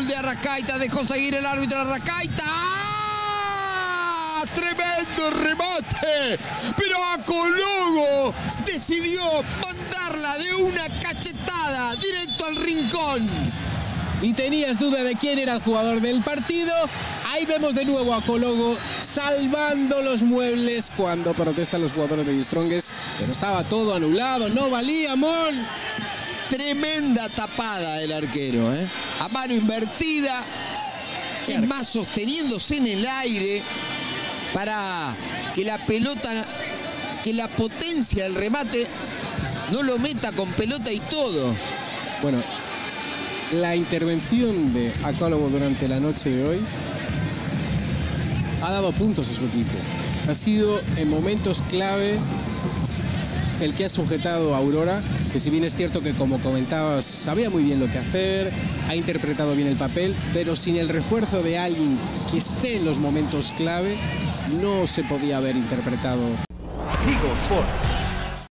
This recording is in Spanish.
gol de Arrascaita, dejó seguir el árbitro Arrascaita. ¡Ah! ¡Tremendo remate! Pero Acologo decidió mandarla de una cachetada directo al rincón. Y tenías duda de quién era el jugador del partido. Ahí vemos de nuevo a Acologo salvando los muebles cuando protestan los jugadores de The Strongest. Pero estaba todo anulado, no valía, Mon. Tremenda tapada del arquero, ¿eh? A mano invertida. Es más, sosteniéndose en el aire para que la pelota, que la potencia del remate no lo meta con pelota y todo. Bueno, la intervención de Acologo durante la noche de hoy ha dado puntos a su equipo. Ha sido en momentos clave el que ha sujetado a Aurora, que si bien es cierto que, como comentabas, sabía muy bien lo que hacer, ha interpretado bien el papel, pero sin el refuerzo de alguien que esté en los momentos clave, no se podía haber interpretado. Tigo Sports.